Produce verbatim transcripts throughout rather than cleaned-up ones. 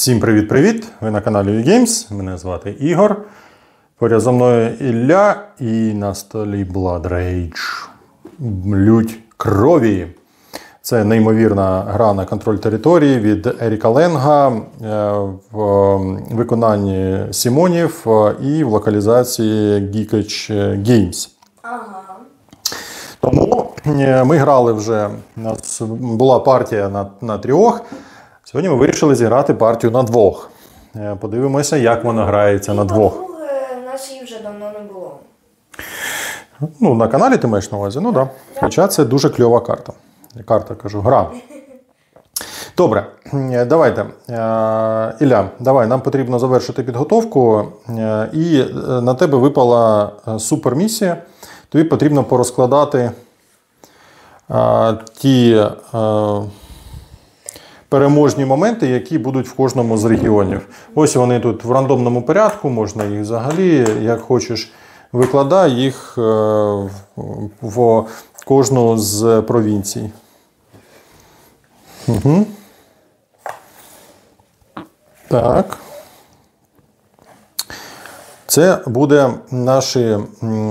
Всім привіт-привіт! Ви на каналі WeGames. Мене звати Ігор. Поряд зі мною Ілля і на столі Blood Rage. Лють крові. Це неймовірна гра на контроль території від Еріка Ленга в виконанні Сімонів і в локалізації Geekage Games. Ага. Тому ми грали вже, у нас була партія на, на трьох. Сьогодні ми вирішили зіграти партію на двох. Подивимося, як вона грається на двох. По-друге, нас її вже давно не було. Ну, на каналі ти маєш на увазі? Ну, так. Да. Хоча це дуже кльова карта. Карта, кажу, гра. Добре, давайте. Ілля, давай, нам потрібно завершити підготовку. І на тебе випала супермісія. Тобі потрібно порозкладати ті переможні моменти, які будуть в кожному з регіонів. Ось вони тут в рандомному порядку, можна їх взагалі, як хочеш, викладай їх в кожну з провінцій. Угу. Так. Це буде наші...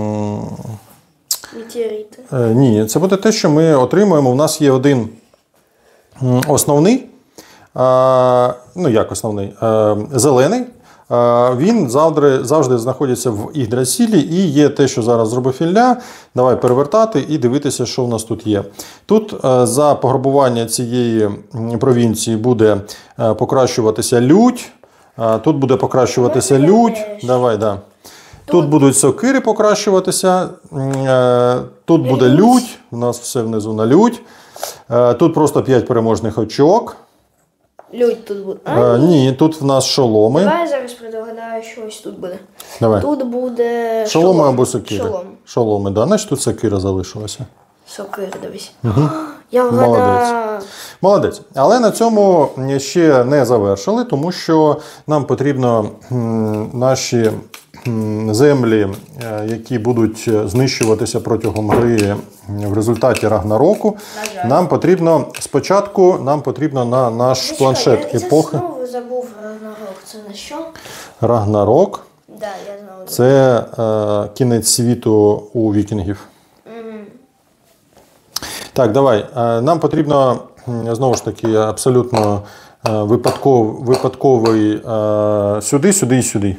Метеорити. Ні, це буде те, що ми отримуємо. У нас є один основний, ну як основний, зелений. Він завжди, завжди знаходиться в Ігдрасілі і є те, що зараз зробив Ілля. Давай перевертати і дивитися, що в нас тут є. Тут за пограбування цієї провінції буде покращуватися лють. Тут буде покращуватися лють. Давай, да. Тут будуть сокири покращуватися. Тут буде лють. У нас все внизу на лють. Тут просто п'ять переможних очок. Лють тут буде. А, а, ні, тут в нас шоломи. Давай я зараз предугадаю, що ось тут буде. Давай. Тут буде шоломи шолом. або сокири. Шолом. Шоломи, да. Значить тут сокира залишилася. Сокири, дивись. Угу. Я вгадав. Молодець. Молодець. Але на цьому ще не завершили, тому що нам потрібно м, наші м, землі, які будуть знищуватися протягом гри в результаті Рагнароку, нам потрібно спочатку нам потрібно на наш Ти планшет що, я, епохи. Я знову забув Рагнарок. Це на що? Рагнарок. Да, я знову Це е, кінець світу у вікінгів. Угу. Так, давай. Нам потрібно, знову ж таки, абсолютно випадков, випадковий сюди, сюди і сюди.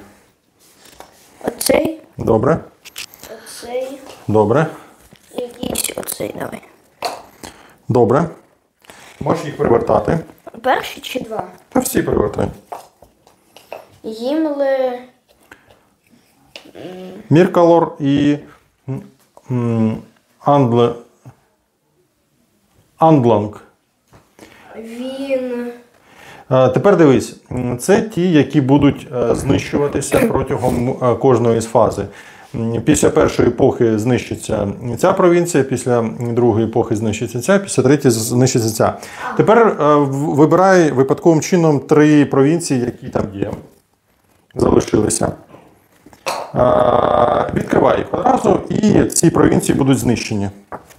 Оцей. Добре. Оцей. Добре. Якийсь оцей, давай. Добре. Можеш їх перевертати. Перший чи два? Та всі перевертай. Гімли. Міркалор і Анбле... Анбланг. Він. Тепер дивись, це ті, які будуть знищуватися протягом кожної з фази. Після першої епохи знищиться ця провінція, після другої епохи знищиться ця, після третьої знищиться ця. Тепер вибирай випадковим чином три провінції, які там є. Залишилися. Відкривай їх одразу, і ці провінції будуть знищені.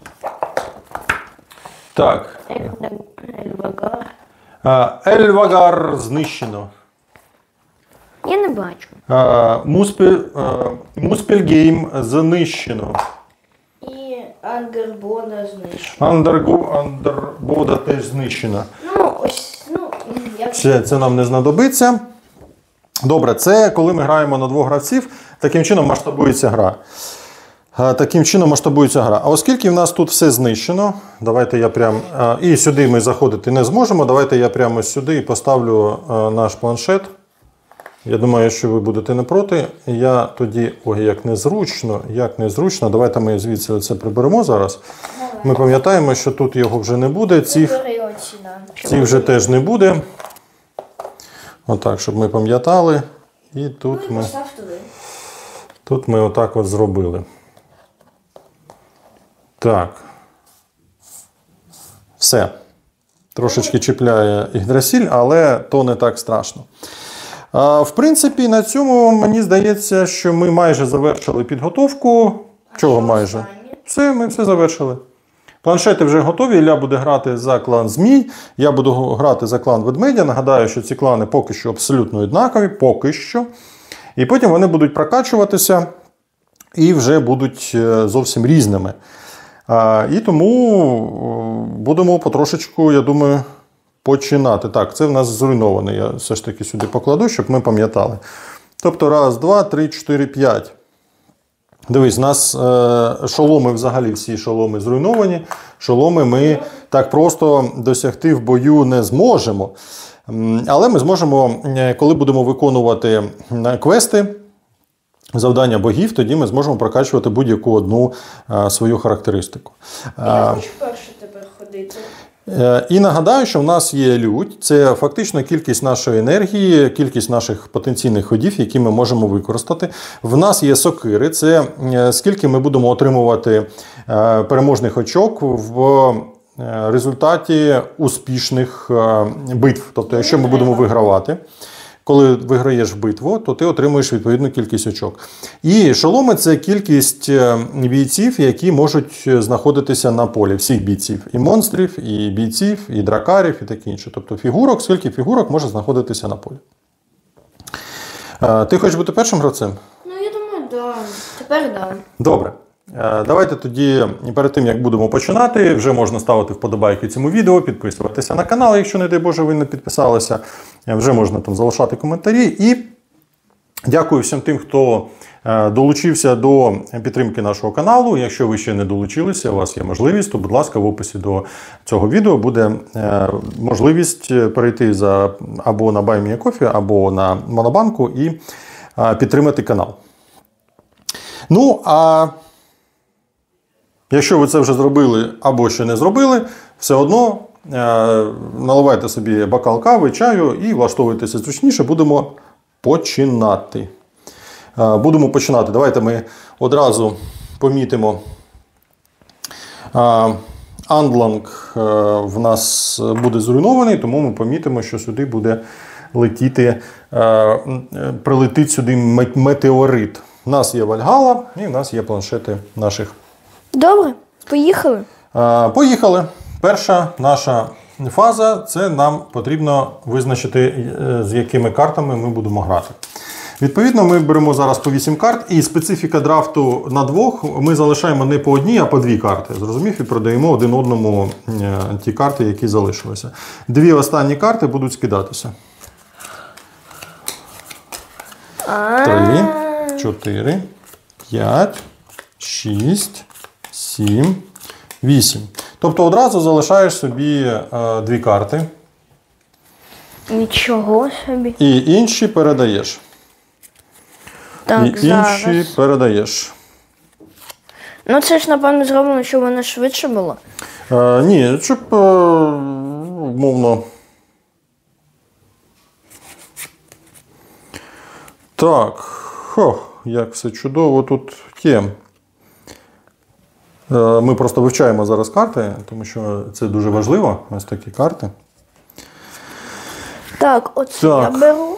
Так. Ельвагар. Ельвагар знищено. Я не бачу. Муспель, Муспельгейм знищено. І Ангербода знищено. Андергу, Андербода теж знищено. Ну, ось, ну, як... Це, це нам не знадобиться. Добре, це коли ми граємо на двох гравців, таким чином масштабується гра. Таким чином масштабується гра. А оскільки в нас тут все знищено, давайте я прям... І сюди ми заходити не зможемо, давайте я прямо сюди поставлю наш планшет. Я думаю, що ви будете не проти. Я тоді... Ой, як незручно, як незручно. Давайте ми звідси це приберемо зараз. Ми пам'ятаємо, що тут його вже не буде. Цих, цих вже теж не буде. Отак, щоб ми пам'ятали. І тут ну, і ми... постав туди. Тут ми отак от зробили. Так. Все. Трошечки чіпляє Ігдрасіль, але то не так страшно. А, в принципі, на цьому, мені здається, що ми майже завершили підготовку. Чого майже? Все, ми все завершили. Планшети вже готові, Ілля буде грати за клан Змій, я буду грати за клан Ведмедя. Нагадаю, що ці клани поки що абсолютно однакові, поки що. І потім вони будуть прокачуватися і вже будуть зовсім різними. І тому будемо потрошечку, я думаю, починати. Так, це в нас зруйноване. Я все ж таки сюди покладу, щоб ми пам'ятали. Тобто, раз, два, три, чотири, п'ять. Дивись, у нас е, шоломи взагалі всі шоломи зруйновані. Шоломи ми так просто досягти в бою не зможемо. Але ми зможемо, коли будемо виконувати квести, завдання богів, тоді ми зможемо прокачувати будь-яку одну е, свою характеристику. Я хочу перше тепер ходити. І нагадаю, що в нас є лють, це фактично кількість нашої енергії, кількість наших потенційних ходів, які ми можемо використати. В нас є сокири, це скільки ми будемо отримувати переможних очок в результаті успішних битв. Тобто, якщо ми будемо вигравати, коли виграєш битву, то ти отримуєш відповідну кількість очок. І шоломи – це кількість бійців, які можуть знаходитися на полі. Всіх бійців. І монстрів, і бійців, і дракарів, і таке інше. Тобто фігурок, скільки фігурок може знаходитися на полі. Ти хочеш бути першим гравцем? Ну, я думаю, да. Тепер да. Добре. Давайте тоді, перед тим, як будемо починати, вже можна ставити вподобайки цьому відео, підписуватися на канал, якщо, не дай Боже, ви не підписалися. Вже можна там залишати коментарі. І дякую всім тим, хто долучився до підтримки нашого каналу. Якщо ви ще не долучилися, у вас є можливість, то, будь ласка, в описі до цього відео буде можливість перейти за, або на Buy Me a Coffee, або на Монобанку і підтримати канал. Ну, а якщо ви це вже зробили або ще не зробили, все одно е, наливайте собі бокал кави, чаю і влаштовуйтеся зручніше. Будемо починати. Е, будемо починати. Давайте ми одразу помітимо. Е, Андланг е, в нас буде зруйнований, тому ми помітимо, що сюди буде летіти, е, прилетить сюди метеорит. У нас є Вальгала і в нас є планшети наших. Добре, поїхали. А, поїхали. Перша наша фаза – це нам потрібно визначити, з якими картами ми будемо грати. Відповідно, ми беремо зараз по вісім карт, і специфіка драфту на двох ми залишаємо не по одній, а по дві карти. Зрозумів? І продаємо один одному ті карти, які залишилися. Дві останні карти будуть скидатися. Три, чотири, п'ять, шість, сім, вісім. Тобто одразу залишаєш собі е, дві карти. Нічого собі. І інші передаєш. Так, і зараз. інші передаєш. Ну це ж, напевно, зроблено, щоб воно швидше було. Е, ні, щоб, е, умовно. Так, хох, як все чудово тут є. Ми просто вивчаємо зараз карти, тому що це дуже важливо, ось такі карти. Так, оце Так. я беру.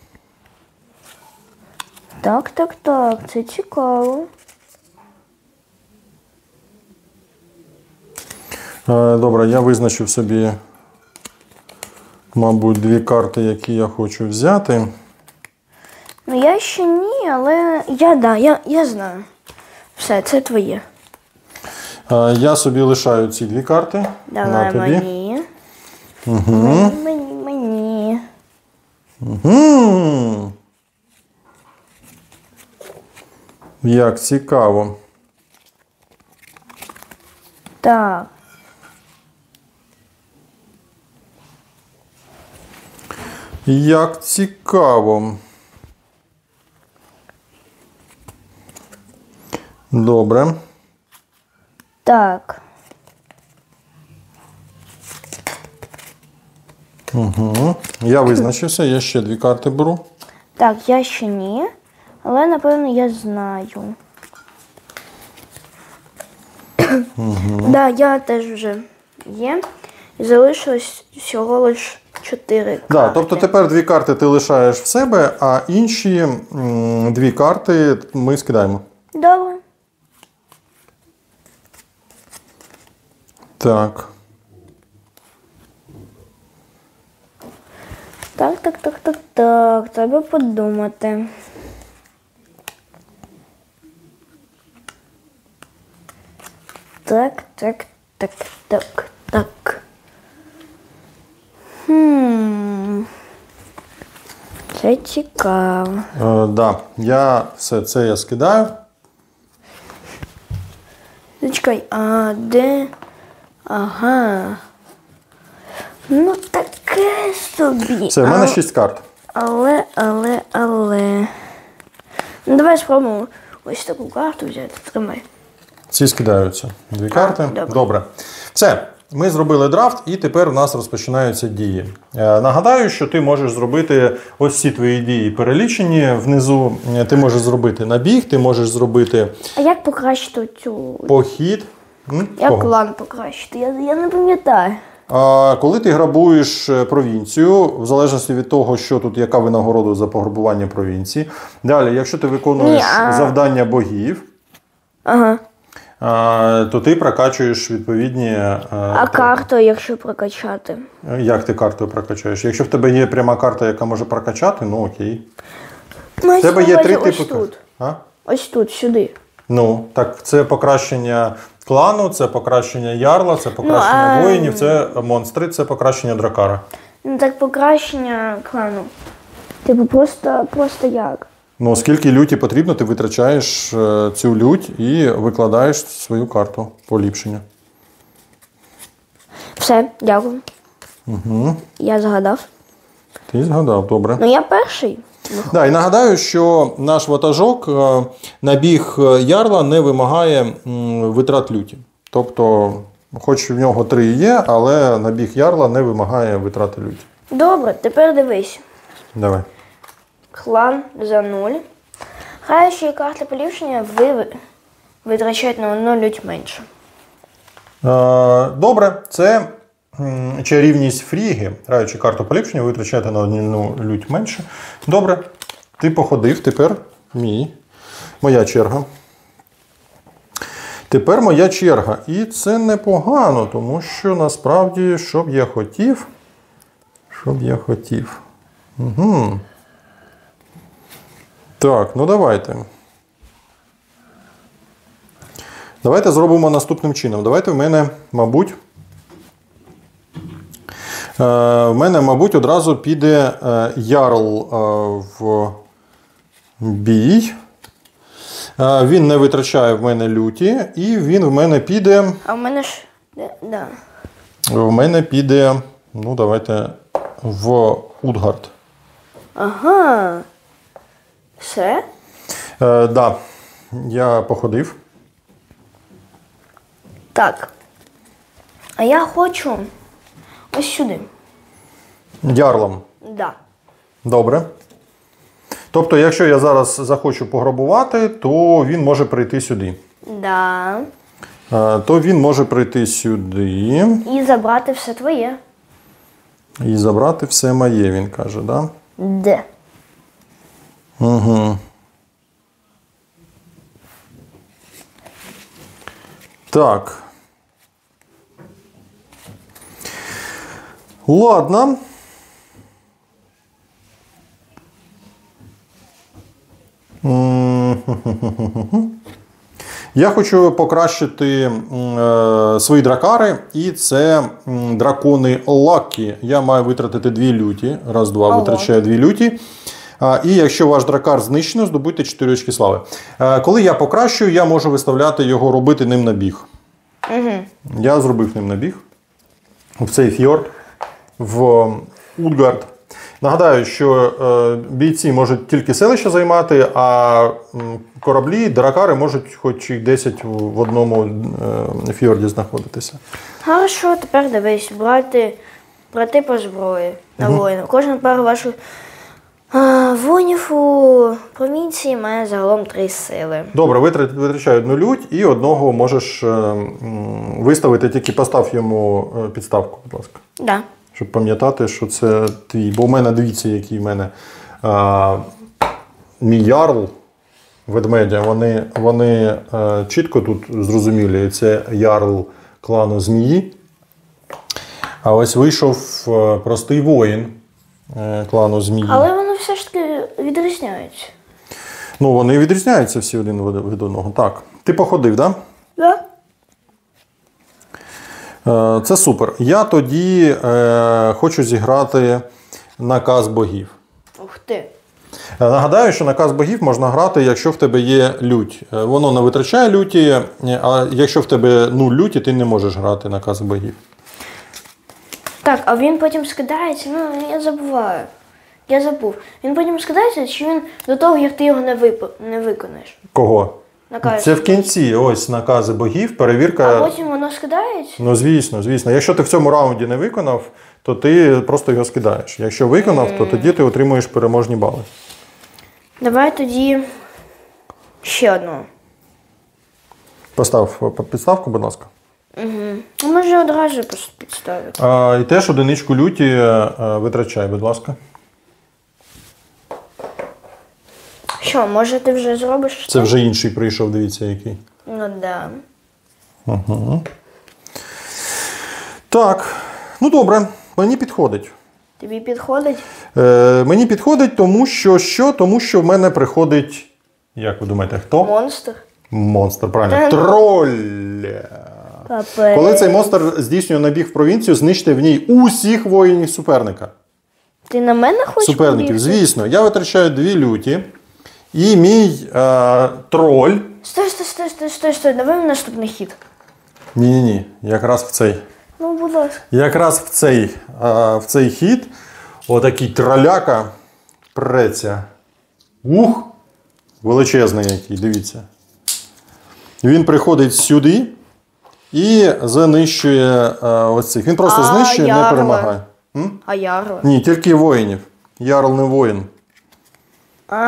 Так, так, так, це цікаво. Добре, я визначив собі, мабуть, дві карти, які я хочу взяти. Ну я ще ні, але я, да, я, я знаю. Все, це твоє. Я собі лишаю ці дві карти. Давай на тобі. мені. Угу. Мені, мені, мені. Угу. Як цікаво. Так. Як цікаво. Добре. Так. Угу. Я визначився, я ще дві карти беру. Так, я ще ні, але напевно я знаю. Угу. Да, я теж вже є. І залишилось всього лиш чотири карти. Да, тобто тепер дві карти ти лишаєш в себе, а інші м, дві карти ми скидаємо. Добре. Так. Так, так, так, так, так. Треба подумати. Так, так, так, так, так. Хм. Це цікаво. Е, да. Я все це я скидаю. Зачекай, а де? Ага. Ну таке собі. Все, в мене А- шість карт. Але, але, але. Ну давай спробуємо ось таку карту взяти. Тримай. Ці скидаються. Дві карти. добре. Добре. Все. Ми зробили драфт, і тепер у нас розпочинаються дії. Е, Нагадаю, що ти можеш зробити ось ці твої дії перелічені. Внизу е, ти можеш зробити набіг, ти можеш зробити А як покращити цю. похід. М? Як Кого? клан покращити? Я, я не пам'ятаю. А коли ти грабуєш е, провінцію, в залежності від того, що тут, яка винагорода за пограбування провінції. Далі, якщо ти виконуєш Ні, а- завдання богів, Ага. а, то ти прокачуєш відповідні. е, А карту, якщо прокачати? Як ти картою прокачаєш? Якщо в тебе є пряма карта, яка може прокачати, ну окей. В тебе є три ось типи тут. карт. А? Ось тут, сюди. Ну, так це покращення клану, це покращення ярла, це покращення а- воїнів, це монстри, це покращення дракара. Ну так покращення клану. Типу просто, просто як? Ну, скільки люті потрібно, ти витрачаєш е, цю лють і викладаєш в свою карту поліпшення. Все, дякую. Угу. Я згадав. Ти згадав, добре. Ну я перший. Да, і нагадаю, що наш ватажок, е, набіг ярла не вимагає м, витрат люті. Тобто, хоч в нього три є, але набіг ярла не вимагає витрати люті. Добре, тепер дивись. Давай. Клан за нуль. Граючі карти поліпшення ви ви- витрачають на одну лють менше. Е, Добре, це м, чарівність фріги. Граючи карту поліпшення, ви витрачаєте на одну лють менше. Добре, ти походив, тепер мій. Моя черга. Тепер моя черга. І це непогано, тому що насправді, що б я хотів, що б я хотів. Угу. Так, ну давайте. Давайте зробимо наступним чином. Давайте в мене, мабуть, е, в мене, мабуть, одразу піде е, ярл е, в бій. Е, він не витрачає в мене люті, і він в мене піде. А в мене ж. де- Да. В мене піде, ну, давайте, в Утгард. Ага. Все? Е, да, я походив. Так. А я хочу ось сюди. Ярлом. Да. Добре. Тобто, якщо я зараз захочу пограбувати, то він може прийти сюди. Да. Е, То він може прийти сюди І забрати все твоє. і забрати все моє, він каже, да? Де? Угу. Так. Ладно. Я хочу покращити м, е, свої дракари, і це м, дракони Лакі. Я маю витратити дві люті. Раз, два, Ого. витрачаю дві люті. А, і якщо ваш дракар знищено, здобудьте чотири очки слави. Е, коли я покращую, я можу виставляти його, робити ним набіг. Угу. Я зробив ним набіг в цей фьорд, в Утгард. Нагадаю, що е, бійці можуть тільки селища займати, а м, кораблі, дракари можуть хоч і десять в в одному е, фьорді знаходитися. Хорошо, тепер дивись, брати, брати по зброї на Мгм. воїна. Кожна пара ваших а, воїнів у провінції має загалом три сили. Добре, витра- витрачай одну лють і одного можеш е, м, виставити, тільки постав йому е, підставку, будь ласка. Да. Щоб пам'ятати, що це твій. Бо в мене, дивіться, який в мене а, мій ярл, ведмедя, вони, вони а, чітко тут зрозумілі. Це ярл клану змії. А ось вийшов е, простий воїн е, клану змії. Але вони все ж таки відрізняються. Ну, вони відрізняються всі один від одного. Так. Ти походив, так? Да? Да? Е, це супер. Я тоді е, хочу зіграти наказ богів. Ух ти. Нагадаю, що наказ богів можна грати, якщо в тебе є лють. Воно не витрачає люті, а якщо в тебе нуль люті, ти не можеш грати наказ богів. Так, а він потім скидається, ну я забуваю. Я забув. Він потім скидається, чи він до того, як ти його не, вип... не виконаєш? Кого? Наказ. Це в кінці, ось накази богів, перевірка. А потім воно скидається? Ну, звісно, звісно. Якщо ти в цьому раунді не виконав, то ти просто його скидаєш. Якщо виконав, то тоді ти отримуєш переможні бали. Давай тоді ще одну. Постав підставку, будь ласка. Угу. А може одразу просто підставити. А, і теж одиничку люті а, витрачай, будь ласка. Що, може ти вже зробиш? Це вже інший прийшов, дивіться, який. Ну да. Угу. Так, ну добре, мені підходить. Тобі підходить? Е, мені підходить, тому що що? Тому що в мене приходить, як ви думаєте, хто? Монстр. Монстр, правильно. Троль. Папе. Коли цей монстр здійснює набіг в провінцію, знищте в ній усіх воїнів суперника. Ти на мене хочеш Суперників, побігти? звісно. Я витрачаю дві люті. І мій е, троль. Стой, стой, стой, стой, стой, стой. Давай наступний хід. Ні-ні-ні, якраз в цей. Ну, будь ласка. Якраз в цей, е, в цей хід отакий троляка преться. Ух! Величезний який, дивіться. Він приходить сюди і знищує е, ось цих. Він просто А, знищує, не ярла. перемагає. М? А ярла? Ні, тільки воїнів. Ярл не воїн. А,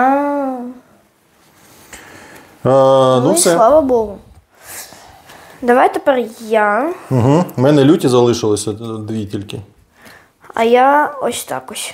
Е, ну, ну і все. слава Богу. Давай тепер я. Угу. У мене люті залишилося дві тільки. А я ось так ось.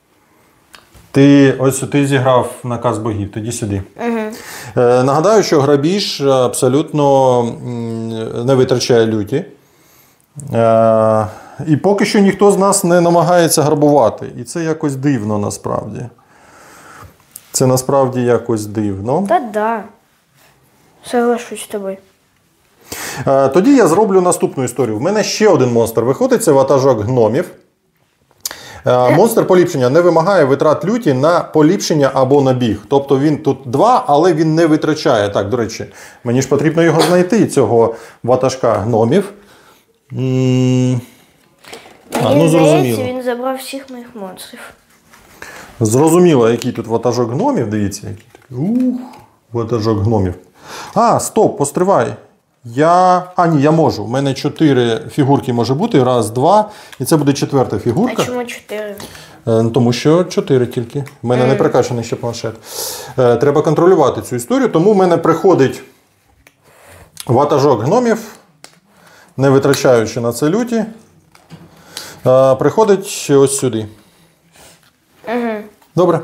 Ти ось ти зіграв наказ богів, тоді сюди. Угу. Е, нагадаю, що грабіж абсолютно м, не витрачає люті. Е, і поки що ніхто з нас не намагається грабувати. І це якось дивно насправді. Це насправді якось дивно. Та-да. Соглашусь з тобою. Е, тоді я зроблю наступну історію. В мене ще один монстр виходить, це ватажок гномів. Е, монстр поліпшення не вимагає витрат люті на поліпшення або на біг. Тобто він тут два, але він не витрачає. Так, до речі, мені ж потрібно його знайти, цього ватажка гномів. М, А, Мені ну здається, зрозуміло. він забрав всіх моїх монстрів. Зрозуміло, який тут ватажок гномів, дивіться. Який такий. Ух, ватажок гномів. А, стоп, постривай. Я. А, ні, я можу. У мене чотири фігурки може бути. Раз, два. І це буде четверта фігурка. А чому чотири? Е, Тому що чотири тільки. У мене не прикачаний ще планшет. Е, Треба контролювати цю історію. Тому в мене приходить ватажок гномів, не витрачаючи на це люті. Е, Приходить ось сюди. Угу. Добре.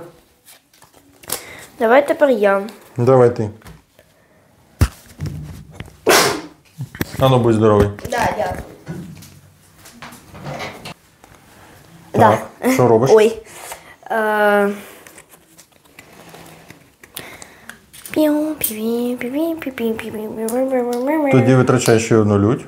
Давай тепер я. Давай ти. А ну, будь здоровий. Да, дякую. Так, що робиш? Ой. Е... Піу, піві, піві, піві, піві, піві. Тоді витрачай ще одну лють.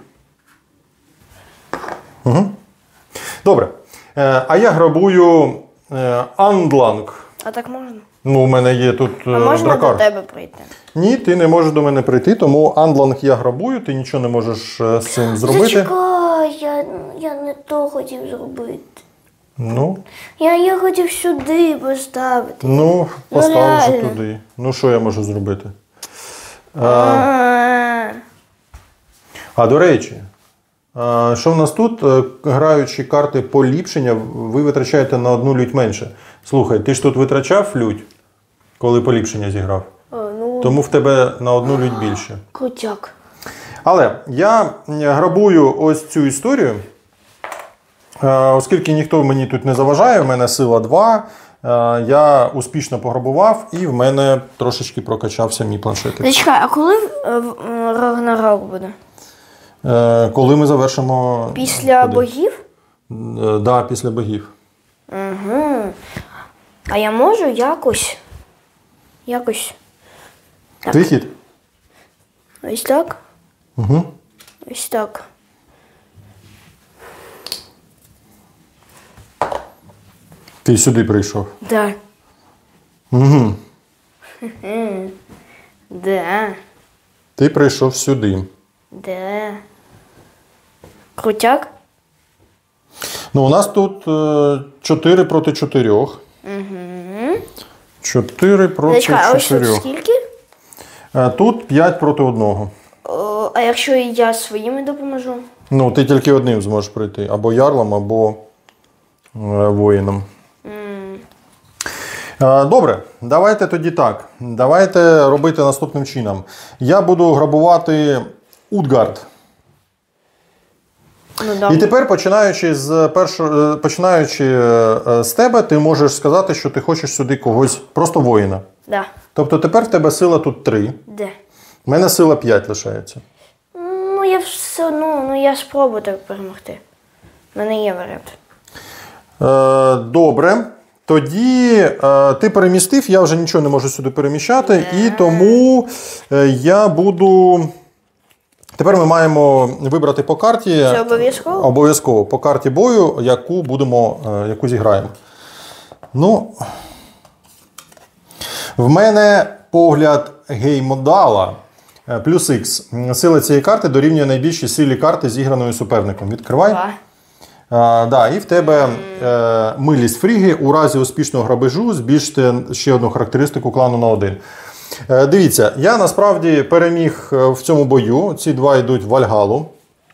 Угу. Добре. Е, а я грабую е, Андланг. А так можна? Ну, у мене є тут е, А можна дракар. до тебе прийти? Ні, ти не можеш до мене прийти, тому Андланг я грабую, ти нічого не можеш е, з цим зробити. Зачекай, я, я не то хотів зробити. Ну, Я, я хотів сюди поставити. ну, постав вже реально. туди. Ну, що я можу зробити? А, А, а до речі, а, що в нас тут? Е, Граючи карти поліпшення, ви витрачаєте на одну лють менше. Слухай, ти ж тут витрачав лють, коли поліпшення зіграв? а, ну, Тому в тебе на одну лють більше. крутяк. Але я грабую ось цю історію, е, оскільки ніхто мені тут не заважає, в мене сила два, е, я успішно пограбував і в мене трошечки прокачався мій планшетик. Зачекай, а коли е, в- е, Рагнарок буде? Е, коли ми завершимо. Після Куди? богів? Так, да, після богів. Угу. А я можу якось. Якось. Так. Твій хід? Ось так. Угу. Ось так. Ти сюди прийшов. Да. Угу. Да. Ти прийшов сюди. Да. Крутяк? Ну, у нас тут е, чотири проти чотирьох. Угу. чотири проти Зачекай, а ось тут чотирьох. скільки? Е, Тут п'ять проти одного. О, а якщо я своїми допоможу? Ну, ти тільки одним зможеш прийти. Або ярлом, або е, воїном. М. Е, Добре, давайте тоді так. Давайте робити наступним чином. Я буду грабувати Утгард. Ну, да. І тепер, починаючи з першого, е, починаючи е, з тебе, ти можеш сказати, що ти хочеш сюди когось, просто воїна. Да. Тобто тепер в тебе сила тут три. Де? У мене сила п'ять лишається. Ну, я все одно, ну я спробую так перемогти. У мене є варіант. Е, добре. Тоді е, ти перемістив, я вже нічого не можу сюди переміщати, і тому е, я буду. Тепер ми маємо вибрати по карті. Це обов'язково? Обов'язково по карті бою, яку будемо, е, яку зіграємо. Ну, в мене погляд геймодала е, плюс Х. Сила цієї карти дорівнює найбільшій силі карти, зіграної суперником. Відкривай. Два. А, да, і в тебе е, милість фріги у разі успішного грабежу збільшити ще одну характеристику клану на один. Е, дивіться, я насправді переміг в цьому бою. Ці два йдуть в Вальгалу.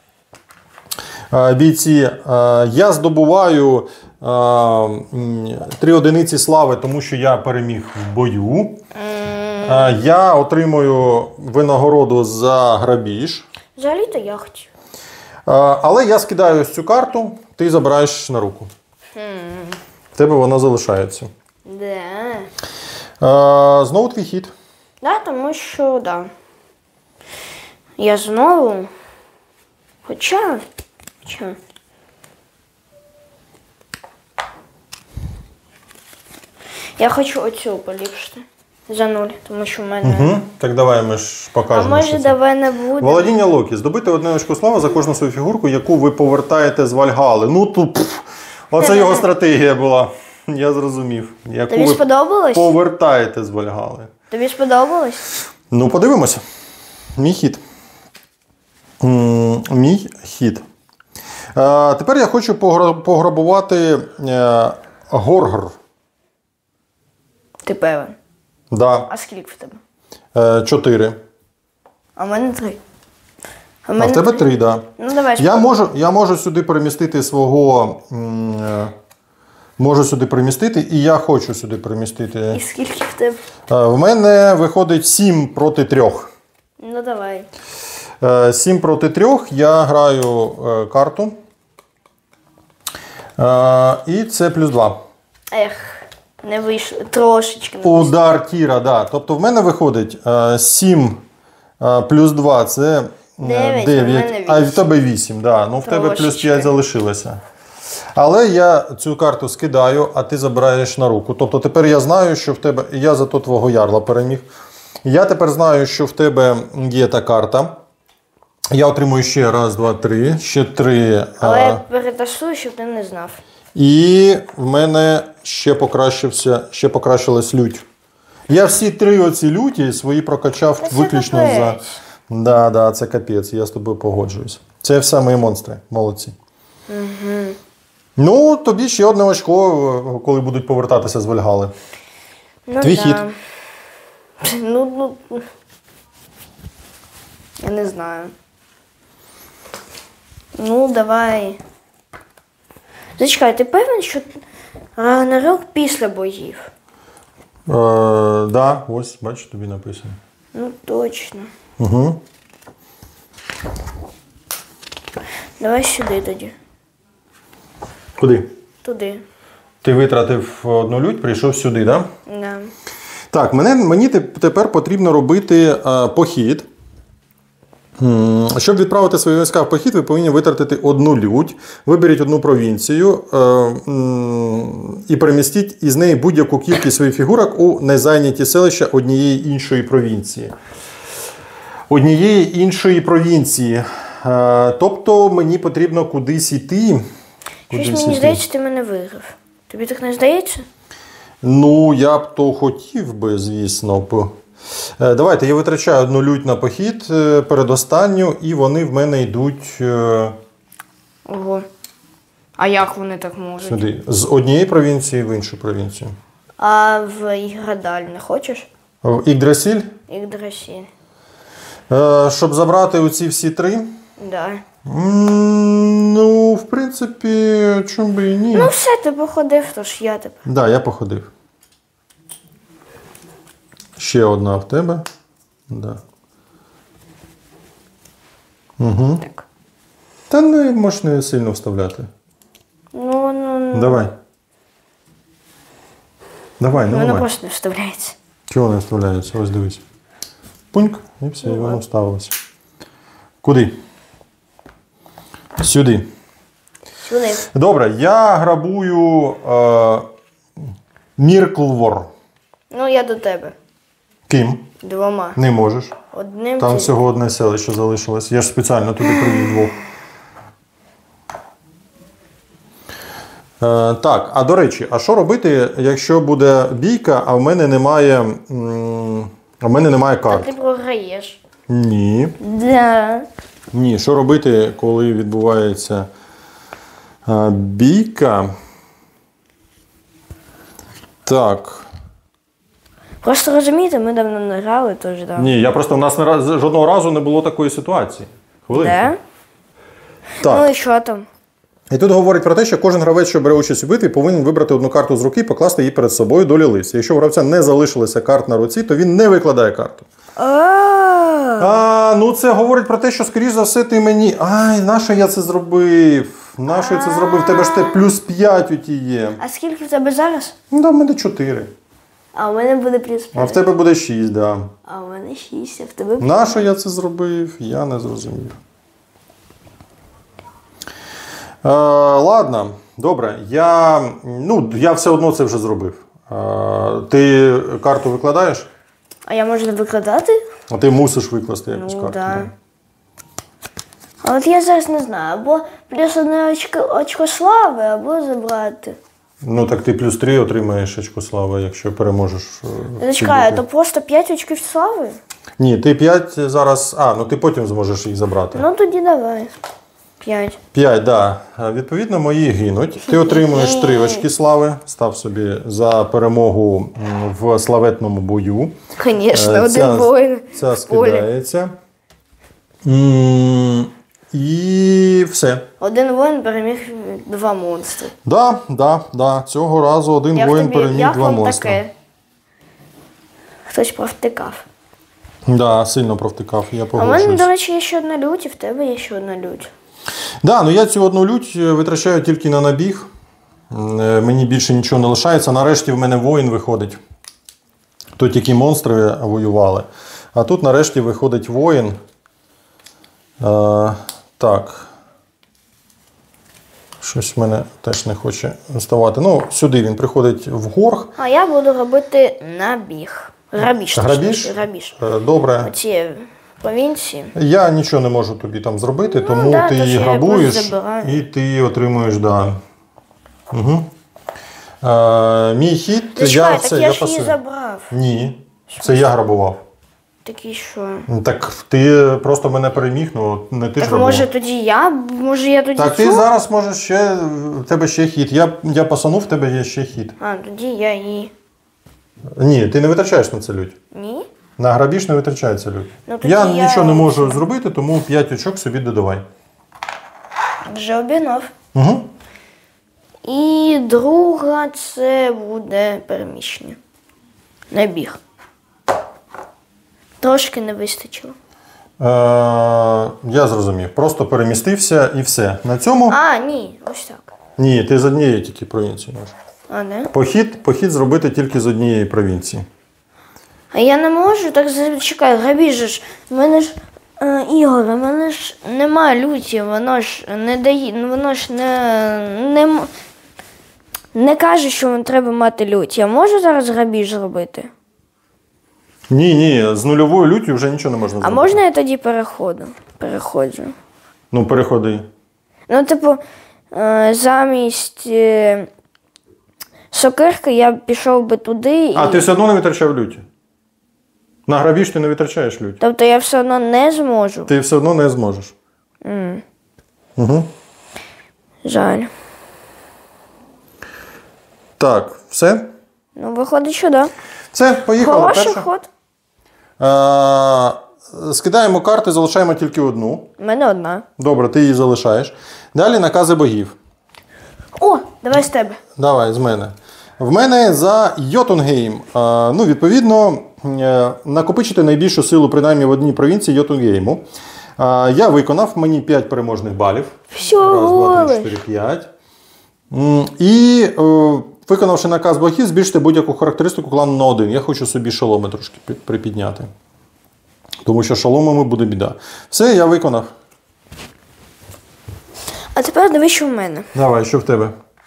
Е, бійці. Е, я здобуваю е, три одиниці слави, тому що я переміг в бою. Е, я отримую винагороду за грабіж. Взагалі-то я хотів. Але я скидаю ось цю карту, ти забираєш на руку. В тебе вона залишається. Да. А, знову твій хід. Да, тому що, да. Я знову. Хоча. Хоча. Я хочу оцю поліпшити. За нуль, тому що в мене. Угу. Так давай ми ж А покажемо. може що це. давай не буде. Володіння Локі. Здобити одне очко слави за кожну свою фігурку, яку ви повертаєте з Вальгали. Ну тут, пф, оце його стратегія була. Я зрозумів. Яку Тобі ви сподобалось? повертаєте з Вальгали. Тобі сподобалось? Ну, подивимося. Мій хід. М, Мій хід. Е, тепер я хочу погра- пограбувати е, Горгр. Ти певен. Да. А скільки в тебе? Е, чотири. А в мене три. А в А мене в тебе три, так. Да. Ну давай Я спробуй. можу, я можу сюди перемістити свого. м, е, Можу сюди перемістити, і я хочу сюди перемістити. І скільки в тебе? Е, в мене виходить сім проти трьох. Ну давай. Е, сім проти трьох. Я граю е, карту. Е, і це плюс два. Ех, не вийшло. Трошечки не вийшло. Удар тіра, да. Тобто в мене виходить е, сім е, плюс два це е, Дев'ять, дев'ять, а в мене а в вісім. тебе вісім. Да. Ну, в тебе плюс Трошечки. п'ять залишилося. Але я цю карту скидаю, а ти забираєш на руку. Тобто тепер я знаю, що в тебе. Я зато твого ярла переміг. Я тепер знаю, що в тебе є та карта. Я отримую ще раз, два, три, ще три. Але а, я перетасую, щоб ти не знав. І в мене ще покращився, ще покращилась лють. Я всі три оці люті свої прокачав Та це виключно за. капець. Да, да, це капець, я з тобою погоджуюсь. Це все мої монстри, молодці. Угу. Ну, тобі ще одне очко, коли будуть повертатися з Вальгали. Ну, Твій да. хід. Ну, ну. Я не знаю. Ну, давай. Зачекай, ти певен, що Рагнарёк після боїв? Е, да, ось, бачиш, тобі написано. Ну, точно. Угу. Давай сюди тоді. Куди? Туди. Ти витратив одну лють, прийшов сюди, так? Да? Да. Так, мене, мені теп- тепер потрібно робити е, похід. Щоб відправити свої війська в похід, ви повинні витратити одну лють, виберіть одну провінцію і перемістіть із неї будь-яку кількість своїх фігурок у незайняті селища однієї іншої провінції. Однієї іншої провінції. Тобто мені потрібно кудись йти. Щось мені здається, ти мене виграв. Тобі так не здається? Ну, я б то хотів би, звісно б. Давайте, я витрачаю одну лють на похід, передостанню, і вони в мене йдуть... Ого. А як вони так можуть? Сюди. З однієї провінції в іншу провінцію. А в Іградаль не хочеш? В Ігдрасіль? Ігдрасіль. Щоб забрати оці всі три? Да. Ну, в принципі, чому би і ні. Ну все, ти походив, тож я тепер. Так, да, я походив. Ще одна в тебе. Да. Угу. Так. Та не можеш не сильно вставляти. Ну, ну, ну. Давай. Давай, ну Воно давай. просто не вставляється. Чого не вставляється? Ось дивись. Пуньк, і все, і воно вставилося. Куди? Сюди. Сюди. Добре, я грабую е, Мірклвор. Ну, я до тебе. Ким? Двома. Не можеш. Одним Там ти- всього одне селище залишилось. Я ж спеціально туди привів двох. Е, так, а до речі, а що робити, якщо буде бійка, а в мене немає, м, а в мене немає А карт? ти програєш. Ні. Да. Ні, що робити, коли відбувається е, бійка? Так. Просто розумієте, ми давно не грали, тож да. Ні, я просто, в нас не раз, жодного разу не було такої ситуації. Хвилинку. Де? Так. Ну і що там? І тут говорить про те, що кожен гравець, що бере участь у битві, повинен вибрати одну карту з руки і покласти її перед собою долі лис. Якщо у гравця не залишилося карт на руці, то він не викладає карту. А, А, ну це говорить про те, що, скоріш за все, ти мені... Ай, нащо я це зробив? Нащо я це зробив? В тебе ж те плюс п'ять у ті є. а скільки в тебе зараз? Ну, да, в мене чотири. А у мене буде плюс А п'ять. в тебе буде шість, да. А у мене шість, а в тебе п'ять. Нащо я це зробив? Я не зрозумів. Е, ладно, добре. Я, ну, я все одно це вже зробив. Е, ти карту викладаєш? А я можу викладати? А ти мусиш викласти якусь Ну, карту. да. А от я зараз не знаю, або плюс одне очко, очко слави, або забрати. Ну так ти плюс три отримаєш очко слави, якщо переможеш. е, Зачекай, цю то битву. просто п'ять очків слави? Ні, ти п'ять зараз. А, ну ти потім зможеш їх забрати. Ну тоді давай. П'ять. п'ять, так. Да. Відповідно, мої гинуть. Ти отримуєш три очки слави, став собі за перемогу м, в славетному бою. Звісно, Е, один ця- воїн Ця в полі. скидається. М, І все. Один воїн переміг два монстри. Да, да, да. Цього разу один Як воїн тобі, переміг як два вам монстри. таке? Хтось провтикав. Да, сильно провтикав, я А в погоджуюсь. мене, до речі, є ще одна лють, і в тебе є ще одна лють. Да, ну я цю одну лють витрачаю тільки на набіг. Е, Мені більше нічого не лишається. Нарешті в мене воїн виходить. Тут тільки монстри воювали. А тут нарешті виходить воїн. Е, так. Щось в мене теж не хоче ставати. Ну, сюди він приходить в горг. А я буду робити набіг. Грабіж. Грабіж? точніше, Грабіж. Е, Добре. Оці провінції. Я нічого не можу тобі там зробити, тому да, ти тож її я грабуєш просто забираю. і ти отримуєш, да. Угу. Е, мій хід, Ти я чекай, все, так я я ж її пасив. забрав. Ні, це я грабував. Такий що? Так ти просто мене переміг, ну не ти ж Так грабував. може тоді я? Може я тоді Так цю? ти зараз можеш ще, в тебе ще хід. Я, я пасанув, в тебе є ще хід. А, тоді я її. Ні, ти не витрачаєш на це лють. Ні? На грабіж не витрачається лють. Ну, тоді я, я- нічого не можу зробити, тому п'ять очок собі додавай. Вже обінов. Угу. І друга це буде переміщення. Набіг. Трошки не вистачило. Е, я зрозумів. Просто перемістився і все. На цьому? А, ні, ось так. Ні, ти з однієї тільки провінції можеш. А, не? Похід, похід зробити тільки з однієї провінції. А я не можу, так зачекай, грабіж же ж. В мене ж Е, Ігор, у мене ж немає люті, воно ж не дає, воно ж не, не, м- не каже, що треба мати люті. Я можу зараз грабіж зробити? Ні, ні, з нульовою люттю вже нічого не можна А зробити. можна я тоді переходу? Переходжу. Ну, переходи. Ну, типу, е, замість е, сокирки я пішов би туди і. А ти все одно не витрачав люті? На грабіж ти не витрачаєш люті. Тобто я все одно не зможу. Ти все одно не зможеш. М, Угу. Жаль. Так, все? Ну, виходить, що да. Все, поїхали. Хороший Перше. ход. Е, скидаємо карти, залишаємо тільки одну. У мене одна. Добре, ти її залишаєш. Далі накази богів. О, давай з тебе. Давай, з мене. В мене за Йотунгейм. А, ну, відповідно, е, накопичити найбільшу силу, принаймні в одній провінції Йотунгейму. А, я виконав, мені п'ять переможних балів. Всього Раз, два, три, лиш. чотири, п'ять. М, І, е, виконавши наказ богів, збільшити будь-яку характеристику клану на один. Я хочу собі шоломи трошки пі- припідняти. Тому що шоломами буде біда. Все, я виконав. А тепер дивись, що в мене. Давай, що в тебе?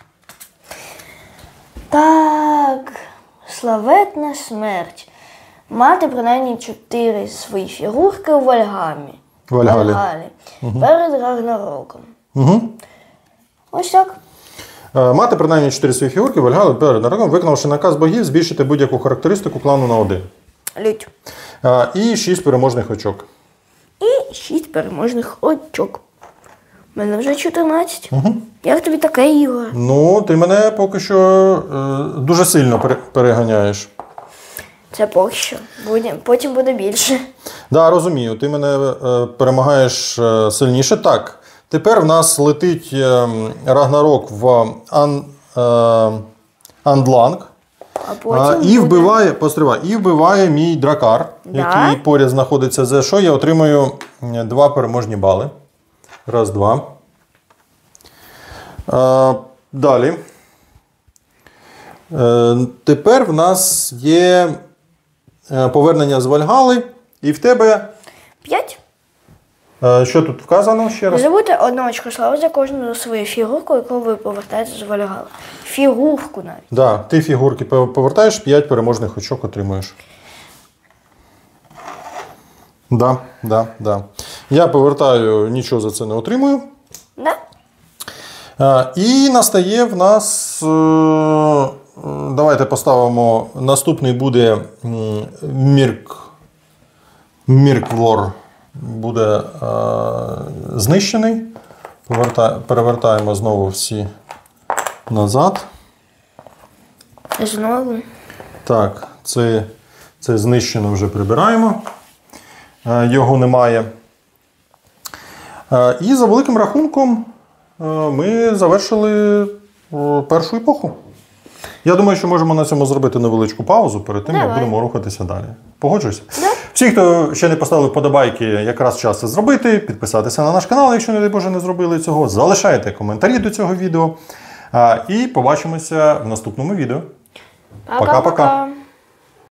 Так, славетна смерть. Мати принаймні чотири свої фігурки у Вальгамі. Вальгалі. Вальгалі. Перед Рагнароком. Угу. Ось так. Е, Мати принаймні чотири свої фігурки, Вальгали перед нароком, виконавши наказ богів, збільшити будь-яку характеристику клану на один. Лють. Е, І шість переможних очок. І шість переможних очок. У мене вже чотирнадцять. Угу. Як тобі таке, Ігор? Ну, ти мене поки що е, дуже сильно пере- переганяєш. Це поки що. Буде- Потім буде більше. Да, розумію, ти мене е, перемагаєш е, сильніше. Так, тепер в нас летить е, Рагнарок в Ан, е, Андланг. А потім А, і буде... вбиває, постривай, і вбиває мій дракар, Да? який поряд знаходиться. За що я отримую е, два переможні бали. Раз, два. А, далі. Е, тепер в нас є е, повернення з Вальгали. І в тебе, П'ять. е, що тут вказано ще Не раз? забудьте одну очко слави за кожну свою фігурку, яку ви повертаєте з Вальгали. Фігурку навіть. Да, ти фігурки повертаєш, п'ять переможних очок отримуєш. Да, да, да. Я повертаю, нічого за це не отримую. Да? Е, І настає в нас. е, е, Давайте поставимо. Наступний буде м, Мірк. Мірквор буде е, знищений. Поверта- Перевертаємо знову всі назад. Знову. Так, це, це знищено вже прибираємо. Е, Його немає. Е, І за великим рахунком е, ми завершили е, першу епоху. Я думаю, що можемо на цьому зробити невеличку паузу перед тим, як Давай. будемо рухатися далі. Погоджуйся? Всі, хто ще не поставили вподобайки, якраз час це зробити, підписатися на наш канал, якщо, не дай Боже, не зробили цього. Залишайте коментарі до цього відео. Е, І побачимося в наступному відео. Пока-пока. Пока-пока.